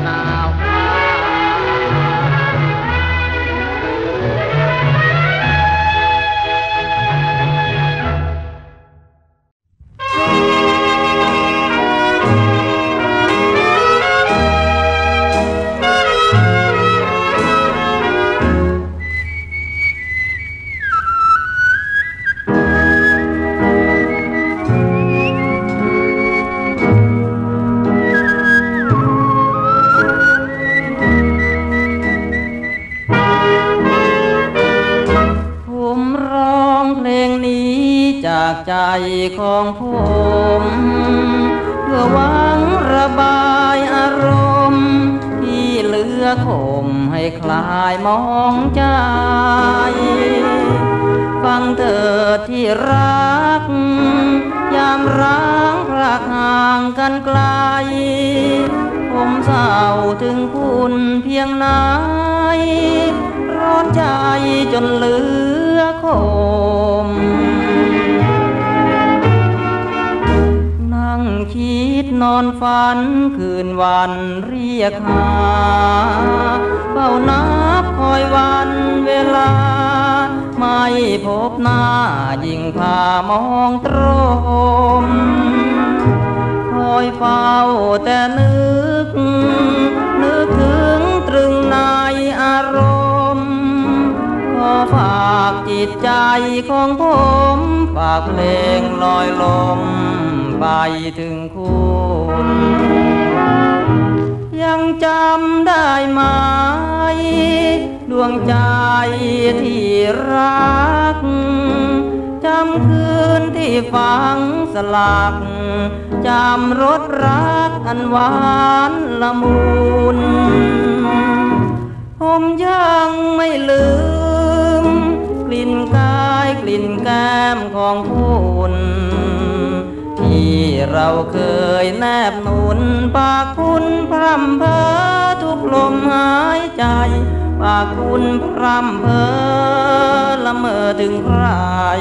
หนาวจากใจของผมเพื่อหวังระบายอารมณ์ที่เหลือคมให้คลายมองใจฟังเถิดที่รักยามร้างพรากห่างกันไกลผมเศร้าถึงคุณเพียงไหนร้อนใจจนเหลือคมนั่งคิดนอนฝันคืนวันเรียกหาเฝ้านับคอยวันเวลาไม่พบหน้ายิ่งพามองตรงคอยเฝ้าแต่นึกถึงตรึงในอารมณ์ขอฝากจิตใจของผมฝากเพลงลอยลมไปถึงคุณยังจำได้ไหมดวงใจที่รักจำคืนที่ฝังสลักจำรสรักอันหวานละมุนผมยังไม่ลืมกลิ่นกายกลิ่นแก้มของคุณที่เราเคยแนบหนุนปากคุณพร่ำเพ้อทุกลมหายใจปากคุณพร่ำเพ้อละเมอถึงใคร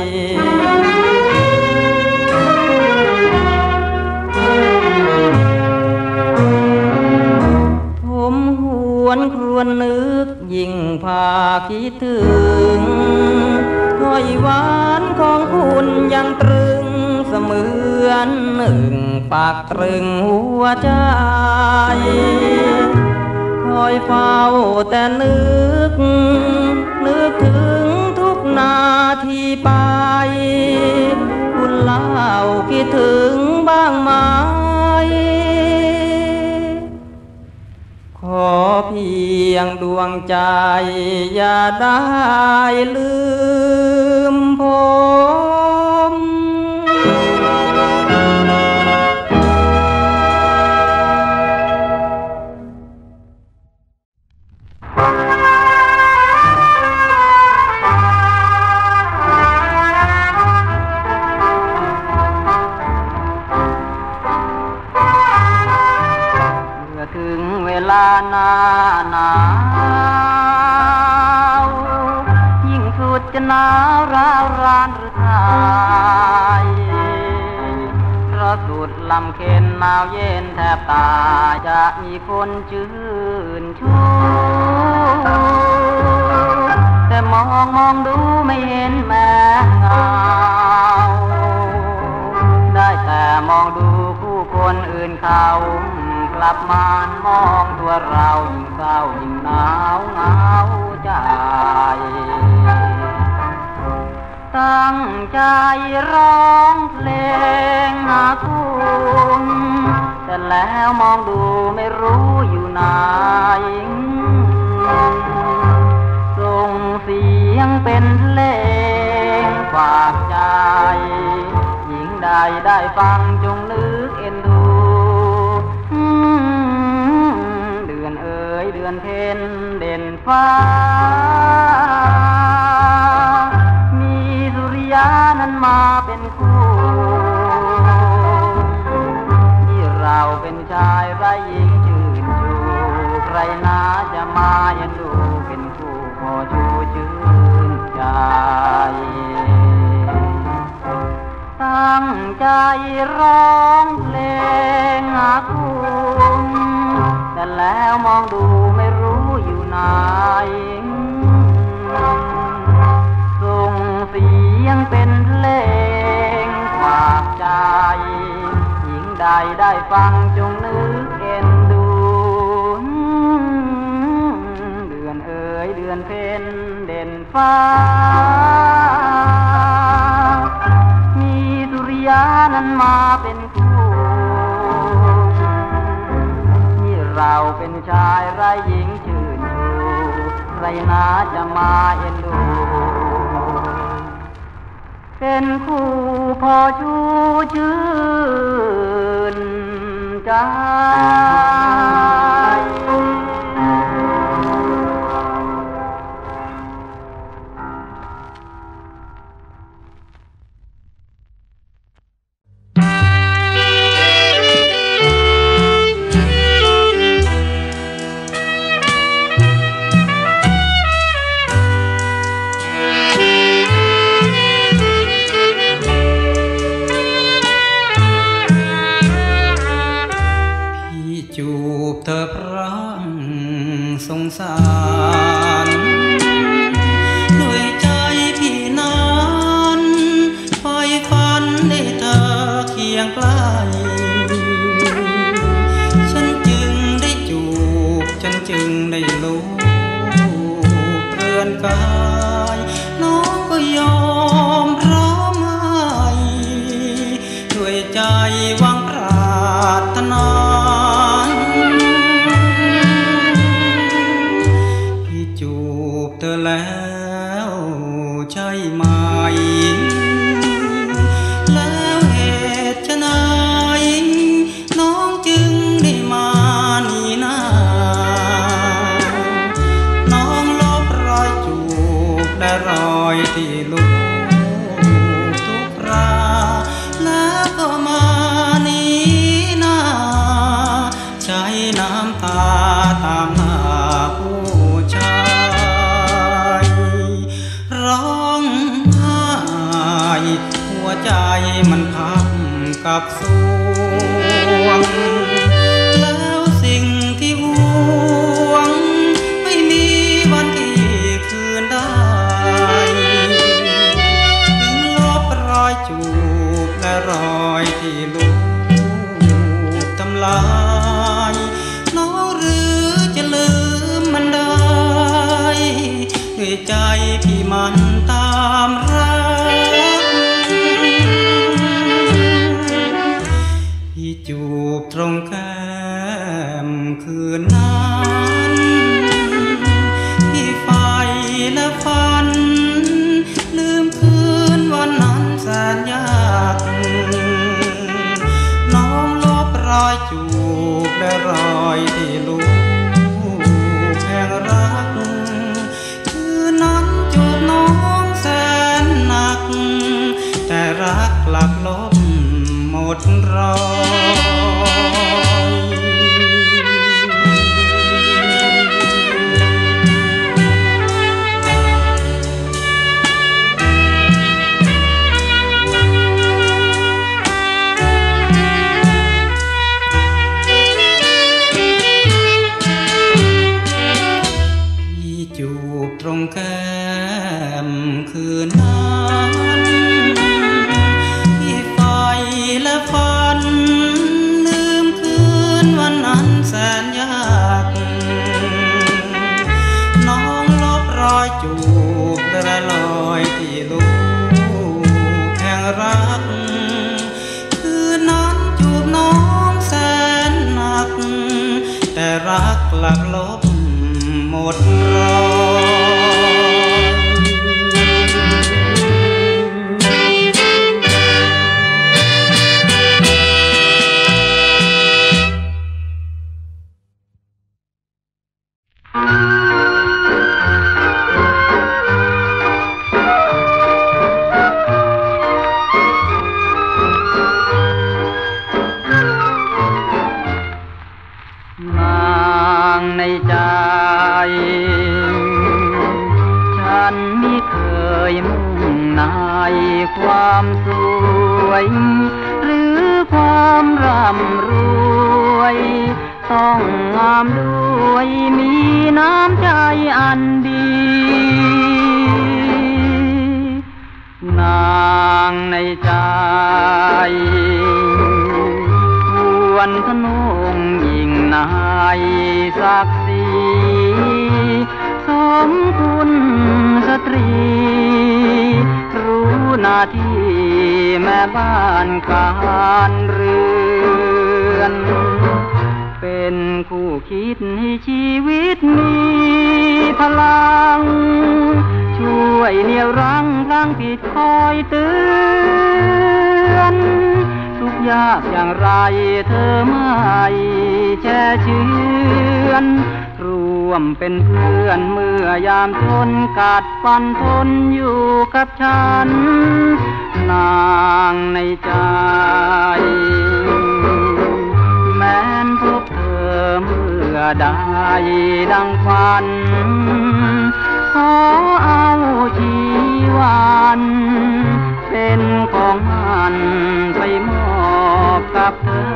ผมหวนครวญนึกยิ่งพาคิดถึงถ้อยหวานของคุณยังตรึงเสมือนหนึ่งปากตรึงหัวใจคอยเฝ้าแต่นึกถึงทุกนาทีไปคุณเล่าคิดถึงบ้างไหมขอเพียงดวงใจอย่าได้ลืมผมถึงเวลาหน้าหนาวยิ่งสุดจะหนาวร้าวรานหรือไทยเพราะสุดลำเค็ญหนาวเย็นแทบตายจะมีคนชื่นชูแต่มองดูไม่เห็นแม้เงาได้แต่มองดูผู้คนอื่นเขากลับมามองตัวเรายิ่งเศร้ายิ่งหนาวเหงาใจตั้งใจร้องเพลงหาคุณแต่แล้วมองดูไม่รู้อยู่ไหนส่งเสียงเป็นเพลงฝากใจหญิงใดได้ฟังจงนึกเอ็นดูเดือนเอ๋ยเดือนเพ็ญเด่นฟ้ามีสุริยานั้นมาเป็นคู่ที่เราเป็นชายไร้หญิงชื่นชูใครน่าจะมาเย็นดูเป็นคู่พอชูชื่นใจตั้งใจร้องเพลงหาคุณแต่แล้วองดูไม่รู้อยู่ไหนส่งเสียงเป็นเพลงฝากใจหญิงใดได้ฟังจงนึกเอ็นดูเดือนเอ๋ยเดือนเพ็ญเด่นฟ้ามีสุริยานั้นมาเป็นคู่นี่เราเป็นชายไร้หญิงชื่นชูใครน่าจะมาเอ็นดูเป็นคู่พอชูชื่นใจกับสวงแล้วสิ่งที่หวงไม่มีวันที่คืนได้ถึงลบรอยจูบและรอยที่ลูกทำลายน้องหรือจะลืมมันได้ด้วยใจที่มันตามรักที่จูบตรงแก้มคืนนั้นที่ไฟและฝันลืมคืนวันนั้นแสนยากน้องลบรอยจูบและรอยที่ลูกแห่งรักคืนนั้นจูบน้องแสนหนักแต่รักหลักลบหมดรจูบตรงแก้มคืนนั้นที่ไฟและฝันลืมคืนวันนั้นแสนยากน้องลบรอยจูบและรอยที่ลูกแห่งรักคืนนั้นจูบน้องแสนหนักแต่รักหลักลบหมดรนางในใจฉันไม่เคยมุ่งนายความสวยหรือความร่ำรวยต้องงามด้วยอันดีนางในใจควรทนงยิ่งนายศักดิ์ศรีสมคุณสตรีรู้หน้าที่แม่บ้านการเรือนเป็นคู่คิดให้ชีวิตมีพลังช่วยเหนี่ยวรั้งพลังผิดคอยเตือนทุกยากอย่างไรเธอไม่แช่เชือนร่วมเป็นเพื่อนเมื่อยามทนกัดฟันทนอยู่กับฉันนางในใจแม้นพบเธอเมื่อได้ดังฝันขอเอาชีวันเป็นของมันไปมอบกับเธอ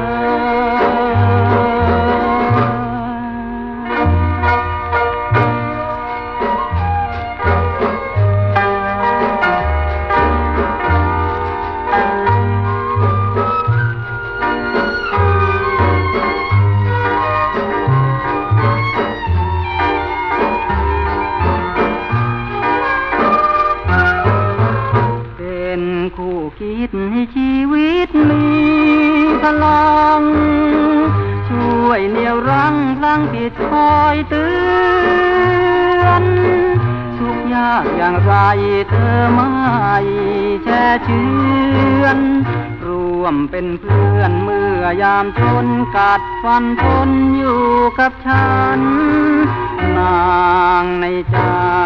คิดให้ชีวิตมีพลังช่วยเหนี่ยวรั้งพลังผิดคอยเตือนทุกยากอย่างไรเธอไม่แช่เชือนร่วมเป็นเพื่อนเมื่อยามทนกัดฟันทนอยู่กับฉันนางในใจ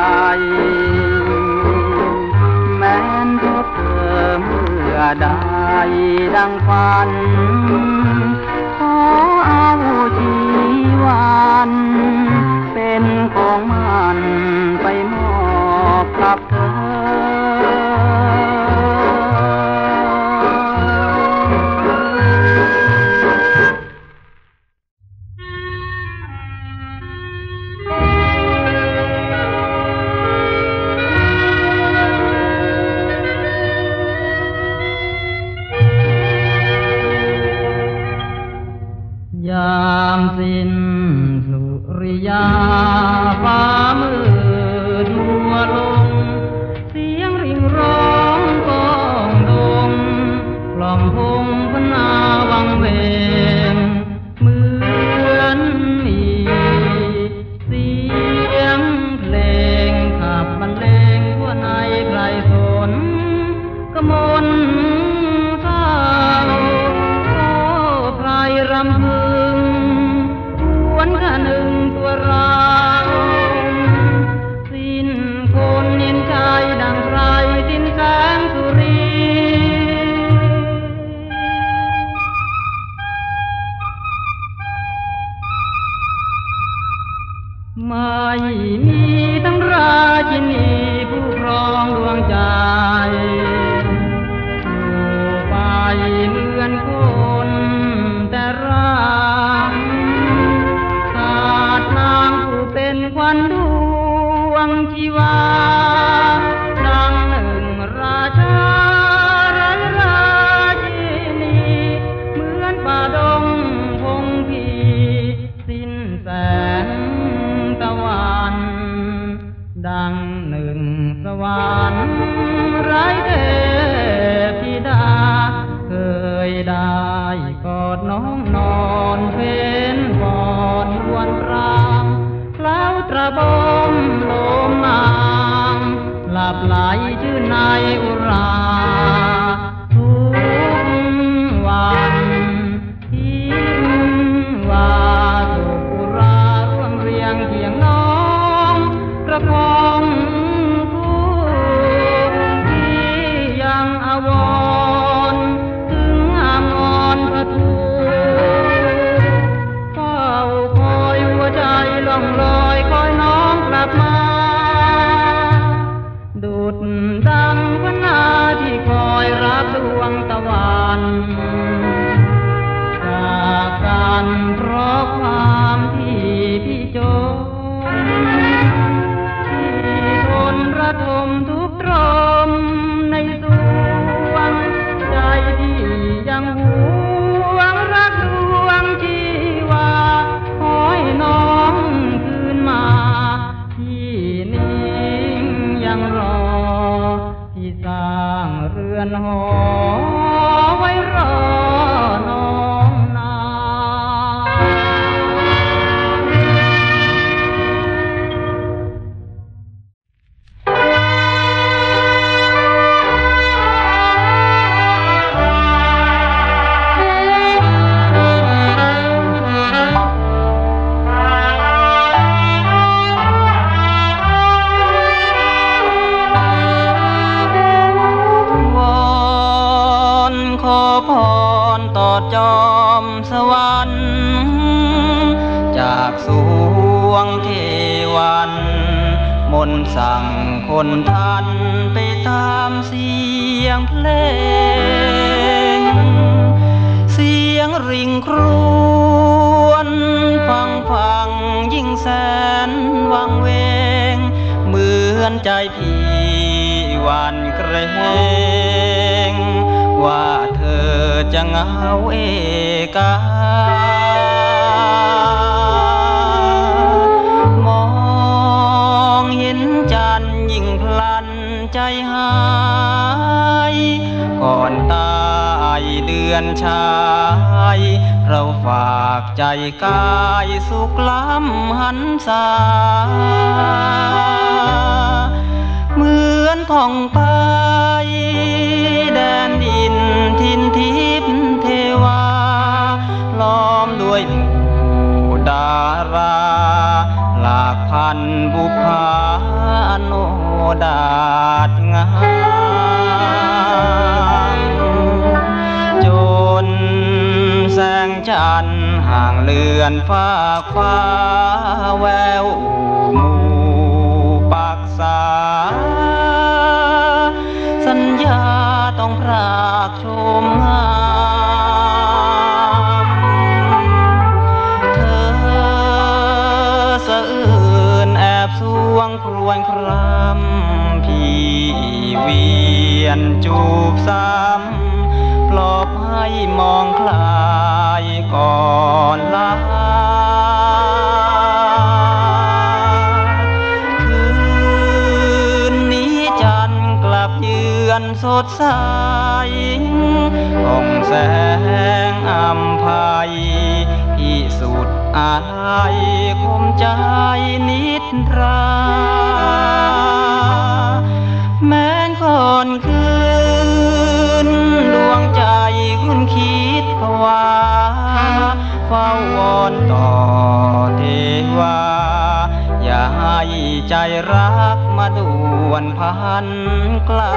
แม้นพบเธอเมื่อได้ดังฝันขอเอาชีวันเป็นของมันไปมอบกับเธอยามสิ้นสุริยาฟ้ามืดมัวลงเสียงริ่งร้องก้องดงกล่อมพงพนาวังเวงเหมือนมีเสียงเพลงขับบรรเลงทั่วในไพรสนกมลเศร้าโอ้ไพรรำพึงวันข้าหนึ่งตัวเราสิ้นคนเย็นใจดังไพรสิ้นแสงสุรีไม่มีทั้งราชินีผู้ครองดวงใจอยู่ไปเหมือนคนแต่ร่างขาดนางผู้เป็นควันดวงชีวาดังหนึ่งราชาไร้ราชินีเหมือนป่าดงพงพีสิ้นแสงตะวันดังหนึ่งสวรรค์ไร้เทพธิดาเคยได้กอดน้องนอนเพนบอนวันรามแล้วตระบมลมนางหลับไหลชื่นในอุราทุกวันทิ้งว่าสุกุราร่วมเรียงเคียงน้องกระพองคู่ที่ยังอาวรณ์ถึงอามรพระทูเฝ้าคอยหัวใจล่องลอยคอยน้องกลับมาดุจดังพนาที่คอยรับดวงตะวันจากกันเพราะความที่พี่จนเทวันมนต์สั่งคนทันไปตามเสียงเพลงเสียงริ่งครวญฟังยิ่งแสนวังเวงเหมือนใจพี่หวั่นเกรงว่าเธอจะเหงาเอกามองเห็นจันทร์ยิ่งพลันใจหายก่อนตายเดือนชายเราฝากใจกายสุขล้ำหันษาเหมือนท่องไปแดนดินทินทิพย์เทวาล้อมด้วยหมู่ดาราหลากพันบุพาโนดาษงามจนแสงจันทร์ห่างเลือนฟ้าแววหมู่ปักษาสัญญาต้องพรากชมงามเธอสะอื้นแอบสวงครวญครำพี่เวียนจูบซ้ำปลอบให้มองคลายก่อนลาคืนนี้จันทร์กลับเยือนสดใสส่องแสงอำไพที่สุดอาลัยคมใจนิทราแม้นก่อนคืนดวงใจคุณคิดภาวะเฝ้าวอนต่อเทวาอย่าให้ใจรักมาด่วนพันกลา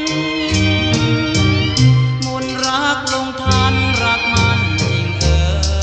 มนรักลงทันรักมันจริง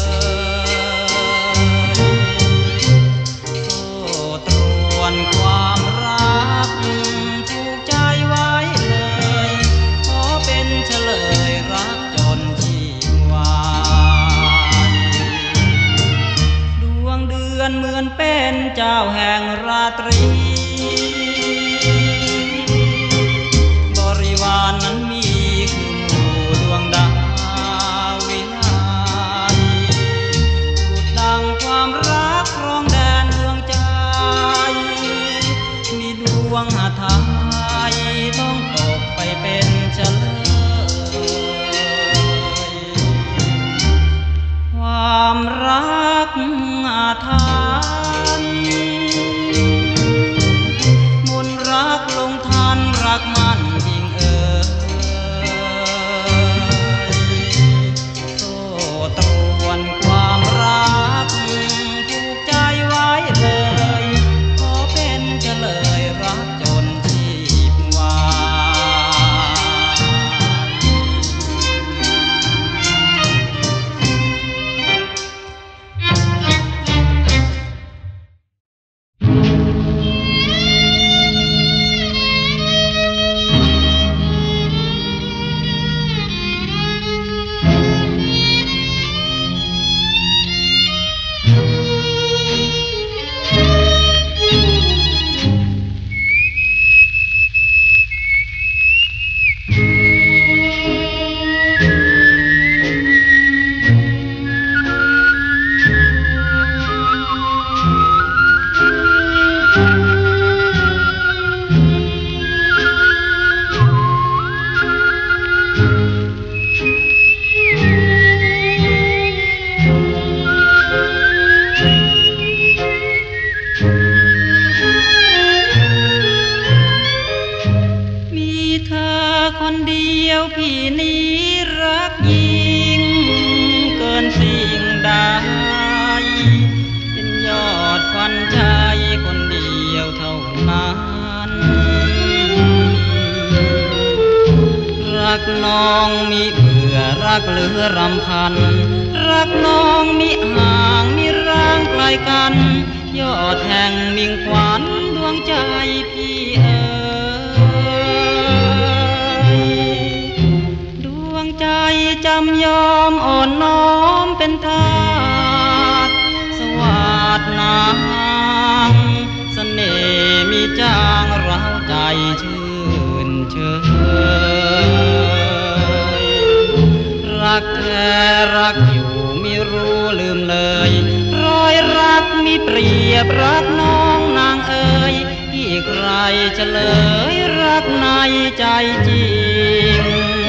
คนเดียวพี่นี้รักยิ่งเกินสิ่งใดเป็นยอดควันใจคนเดียวเท่านั้นรักน้องมิเบื่อรักเหลือรำพันรักน้องมิห่างมิร้างไกลกันยอดแห่งมิ่งขวัญดวงใจพี่เอ๋ยดวงใจจำยอมอ่อนน้อมเป็นทาสสวัสดนางเสน่ห์มีจางเร้าใจชื่นเชยรักแท้รักอยู่มิรู้ลืมเลยรอยรักมีเปรียบรักน้องนางเอ๋ยที่ใครเฉลยรักในใจจริง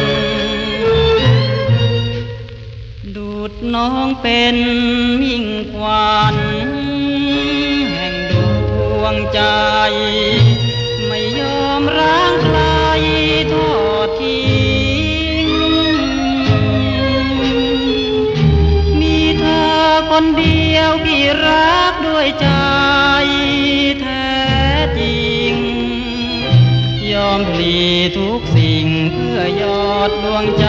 ดูดน้องเป็นมิ่งขวัญแห่งดวงใจไม่ยอมร้างใครทอดทิ้งมีเธอคนเดียวพี่รักด้วยใจแท้จริงยอมพลีทุกสิ่งเพื่อยอดดวงใจ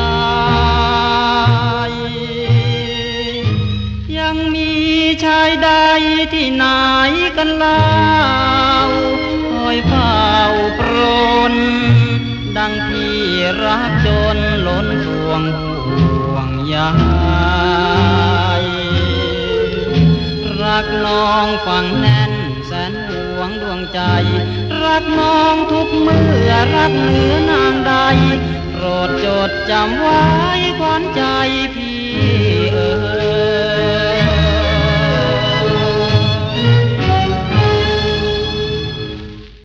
ยังมีชายใดที่ไหนกันเล่าคอยเฝ้าโปรนดังที่รักจนล้นดวงห่วงใยรักน้องฟังแน่นแสนห่วงดวงใจรักน้องทุกเมื่อรักเหนือนางใดโปรดจดจำไว้ขวัญใจพี่